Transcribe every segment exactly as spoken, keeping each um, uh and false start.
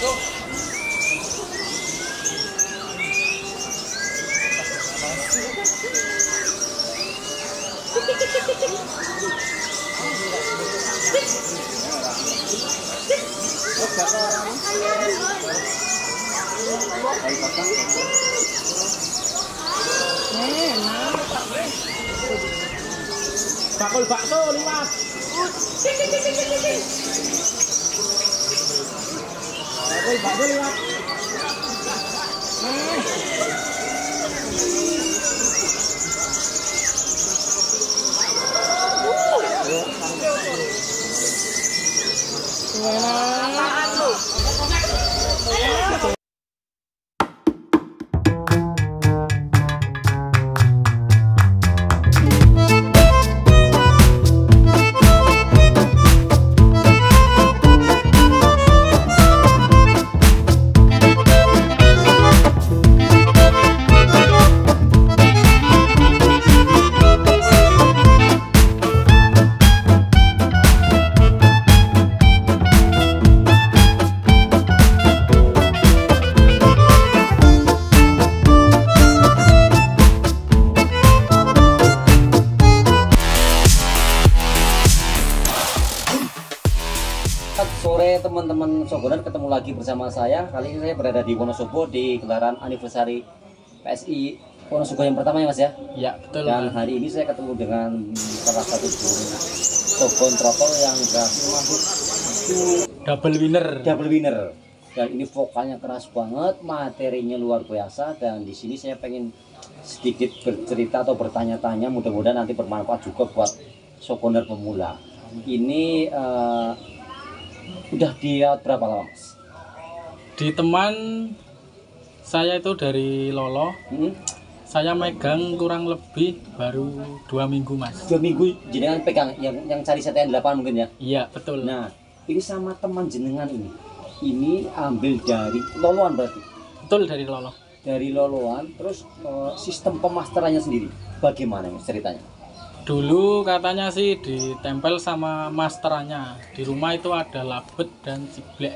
Bakul bakso liwat. Bakul bakso liwat. Apaan lu? Sore teman-teman Sogoner, ketemu lagi bersama saya. Kali ini saya berada di Wonosobo di gelaran anniversary P S I Wonosobo yang pertama ya Mas ya? Ya betul. Dan hari ini saya ketemu dengan salah satu burung Sogon Trotol yang berhasil masuk Double winner. double winner. Dan ini vokalnya keras banget, materinya luar biasa. Dan di sini saya pengen sedikit bercerita atau bertanya-tanya, mudah-mudahan nanti bermanfaat juga buat Sogoner pemula. Ini uh, udah dia berapa lama Mas? Di teman saya itu dari Lolo, Hmm? saya megang kurang lebih baru dua minggu Mas. Dua minggu jenengan pegang yang yang cari setelan delapan mungkin ya? Iya betul. Nah, ini sama teman jenengan ini. Ini ambil dari Loloan berarti. Betul dari Lolo. Dari Loloan, terus uh, sistem pemasterannya sendiri. Bagaimana Mas, ceritanya? Dulu katanya sih ditempel sama masterannya. Di rumah itu ada labet dan ciblek.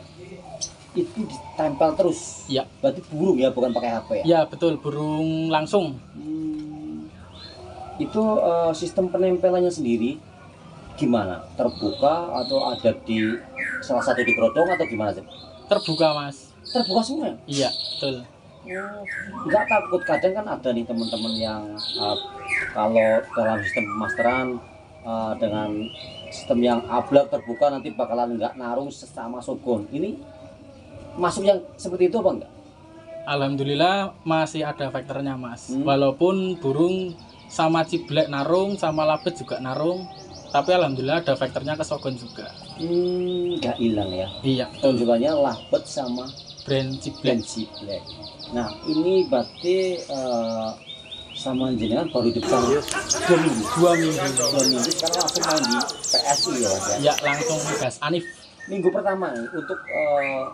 Itu ditempel terus. Ya. Berarti burung ya, bukan pakai H P ya? Ya betul, burung langsung. Hmm. Itu uh, sistem penempelannya sendiri gimana? Terbuka atau ada di salah satu di kerodong atau gimana sih? Terbuka Mas. Terbuka semua ya? Iya betul. Oh, nggak takut, kadang kan ada nih teman-teman yang uh, kalau dalam sistem pemasteran uh, dengan sistem yang ablak terbuka nanti bakalan nggak narung sesama Sogon. Ini masuk yang seperti itu apa enggak? Alhamdulillah masih ada faktornya Mas. Hmm. Walaupun burung sama ciblek narung, sama labet juga narung, tapi alhamdulillah ada faktornya ke Sogon juga. Hmm, nggak hilang ya? Iya. Tunjukannya labet sama Brand ciblek. ciblek. Nah ini berarti uh, sama jenengan baru depan dua minggu. Dua minggu. Dua minggu sekarang langsung main di P S I ya Mas ya? Ya langsung gas Anif. Minggu pertama nih, untuk uh,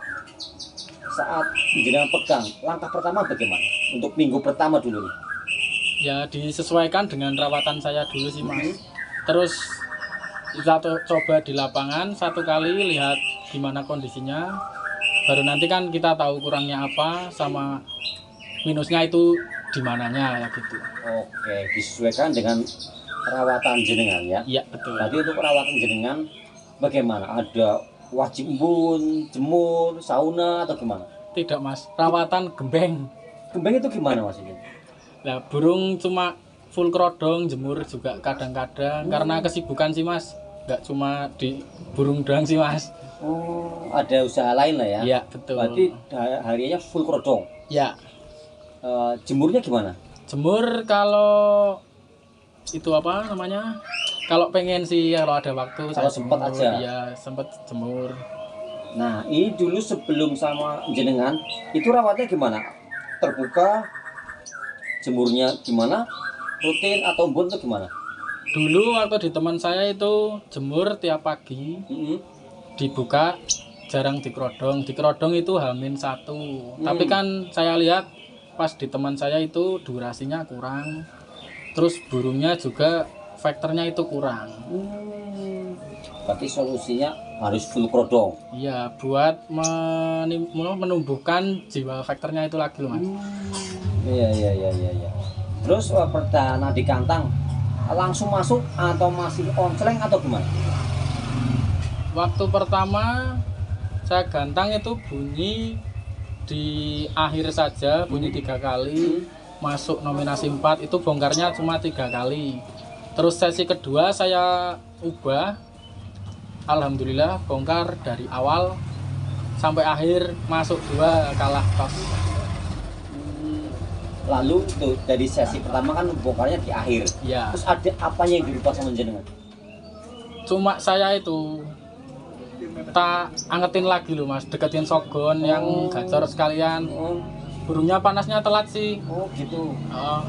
saat jenengan pegang, langkah pertama bagaimana? Untuk minggu pertama dulu nih. Ya disesuaikan dengan rawatan saya dulu sih Mas. Terus kita coba di lapangan satu kali, lihat gimana kondisinya. Baru nanti kan kita tahu kurangnya apa sama minusnya itu di mananya ya gitu. Oke, disesuaikan dengan perawatan jenengan ya. Iya betul. Berarti untuk perawatan jenengan bagaimana? Ada wajib embun, jemur, sauna atau gimana? Tidak Mas, rawatan gembeng. Gembeng itu gimana Mas ini? Nah burung cuma full kerodong, jemur juga kadang-kadang. Hmm. Karena kesibukan sih Mas, nggak cuma di burung doang sih Mas. Oh, ada usaha lain lah ya? Iya betul. Berarti hariannya full kerodong? Ya. Uh, jemurnya gimana? Jemur kalau itu apa namanya? Kalau pengen sih kalau ada waktu. Kalau sempat aja. Iya sempat jemur. Nah ini dulu sebelum sama jenengan itu rawatnya gimana? Terbuka, jemurnya gimana? Rutin atau embun itu gimana? Dulu waktu di teman saya itu jemur tiap pagi. Mm-hmm. Dibuka, jarang dikerodong. Dikerodong itu hamin satu. Hmm. Tapi kan saya lihat pas di teman saya itu durasinya kurang. Terus burungnya juga faktornya itu kurang. Hmm. Berarti solusinya harus full krodong. Iya, buat menim- menumbuhkan jiwa faktornya itu lagi loh Mas. Iya iya iya iya. iya. Terus uh, perdana di kantang langsung masuk atau masih onceleng atau gimana? Waktu pertama saya gantang itu bunyi di akhir saja, bunyi tiga kali. Masuk nominasi empat itu bongkarnya cuma tiga kali. Terus sesi kedua saya ubah, alhamdulillah bongkar dari awal sampai akhir, masuk dua, kalah tos. Lalu tuh dari sesi pertama kan bongkarnya di akhir. Ya, Terus ada apanya yang dirubah sama jenengan? cuma saya itu tak angetin lagi loh Mas, deketin sogon yang Oh. gacor sekalian. Oh, Burungnya panasnya telat sih. oh gitu. Oh,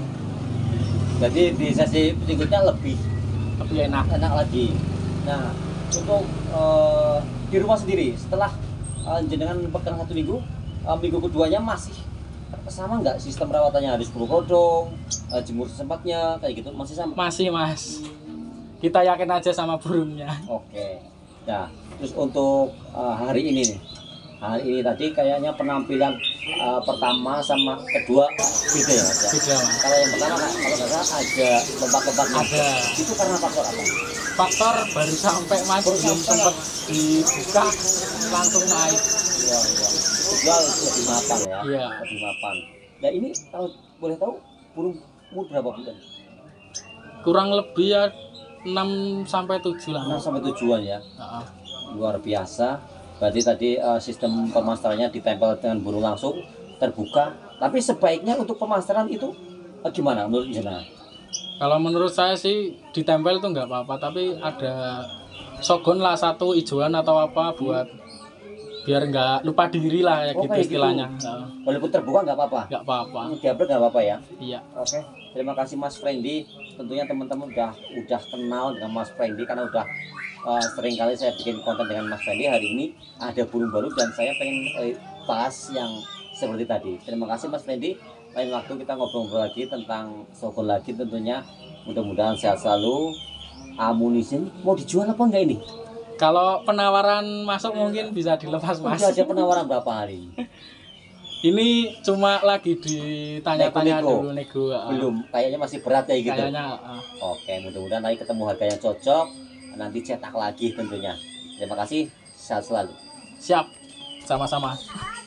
Jadi di sesi berikutnya lebih lebih enak. enak lagi. Nah, untuk eh, di rumah sendiri setelah eh, jenengan pegang satu minggu, eh, minggu keduanya masih sama nggak sistem perawatannya, harus full kodong, eh, jemur sempatnya kayak gitu, masih sama? Masih Mas, kita yakin aja sama burungnya. Oke. Nah, terus untuk eh, hari ini nih, hari ini tadi kayaknya penampilan eh, pertama sama kedua beda ya Mas ya? Beda Mas. Kalau yang pertama Kak, kalau nggak salah ada lompat-lompatnya. Ada. Itu karena faktor apa? Faktor baru sampai Mas, Baru belum sampai. sempat dibuka langsung naik. Iya, iya. Kedua lebih mapan ya. Iya. Lebih mapan. Nah ini kalau boleh tahu burung umur berapa bulan? Kurang lebih ya enam sampai tujuh lah. enam sampai tujuan ya. Heeh. Luar biasa. Berarti tadi eh, sistem pemasterannya ditempel dengan burung langsung terbuka. Tapi sebaiknya untuk pemasteran itu eh, gimana menurut jenengan? Kalau menurut saya sih ditempel tuh nggak apa-apa, tapi ada sogon lah satu ijoan atau apa buat biar nggak lupa diri lah ya Oh, gitu kayak gitu. istilahnya. Heeh. Walaupun terbuka nggak apa-apa. Nggak apa-apa. Diabrek nggak apa-apa ya. Iya. Oke, terima kasih Mas Friendly. Tentunya teman-teman udah udah kenal dengan Mas Friendly karena udah uh, sering kali saya bikin konten dengan Mas Friendly. Hari ini ada burung baru dan saya pengen eh, bahas yang seperti tadi. Terima kasih Mas Friendly. Lain waktu kita ngobrol-ngobrol lagi tentang sogon lagi tentunya. Mudah-mudahan sehat selalu. Amunisi mau dijual apa enggak ini? Kalau penawaran masuk mungkin bisa dilepas Mas. Udah ada penawaran berapa hari ini? Ini cuma lagi ditanya-tanya Nego-nego. dulu nego. heeh. Belum, kayaknya masih berat kayak gitu. Kayaknya heeh. Oke, mudah-mudahan nanti ketemu harga yang cocok, nanti cetak lagi tentunya. Terima kasih, sehat selalu. Siap. Sama-sama.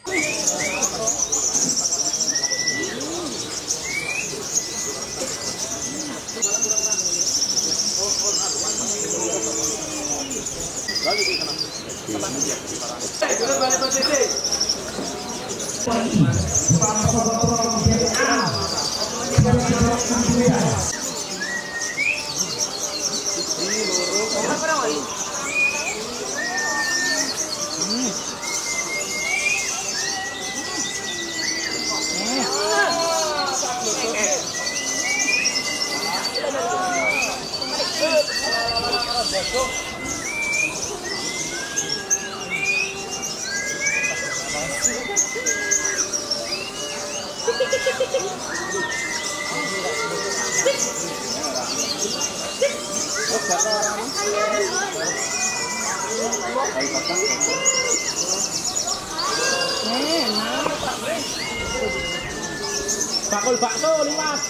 Bakul bakso liwat.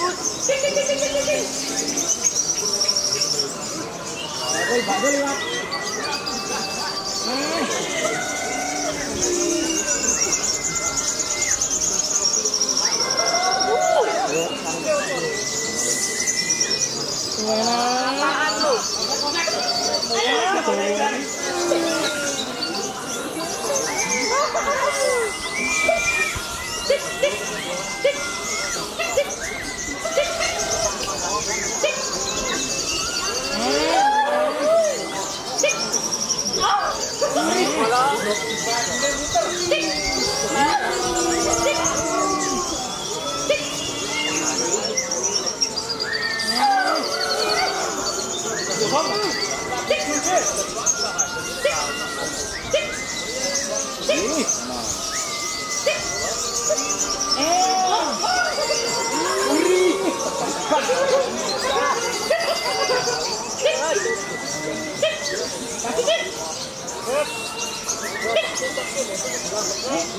Bakul bakso liwat.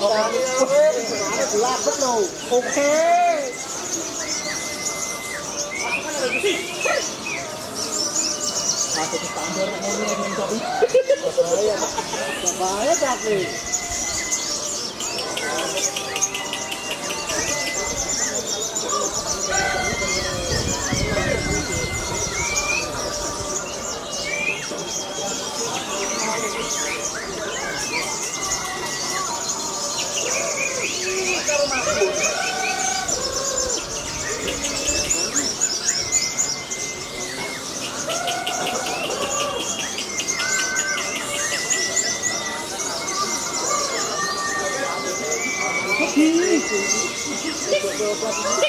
Oke. Aku standar ngomong ngomong tapi. Bahaya. Bahaya tapi.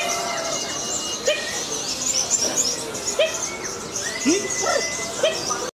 Hih.